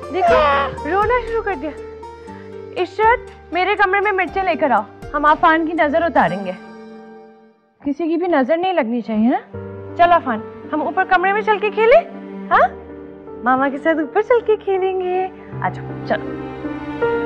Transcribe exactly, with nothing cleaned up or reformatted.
देखो रोना शुरू कर दिया। इशरत, मेरे कमरे में मिर्चें लेकर आओ, हम आफान की नजर उतारेंगे। किसी की भी नजर नहीं लगनी चाहिए ना। चल आफान, हम ऊपर कमरे में चल के खेले। हाँ, मामा के साथ ऊपर चल के खेलेंगे। आ जाओ, चलो।